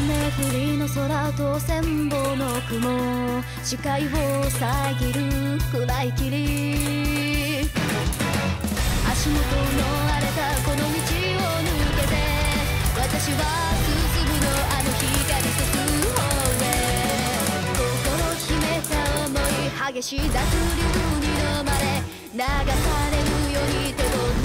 雨降りの空と千本の雲、視界を遮る暗い霧、足元の荒れたこの道を抜けて私は進むの、あの光さす方へ。心秘めた想い、激しい濁流に飲まれ流されるように手を